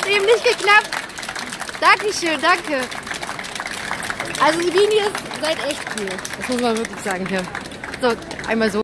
eben nicht geklappt. Dankeschön, danke. Also die Linie seid echt cool. Das muss man wirklich sagen hier. So, einmal so.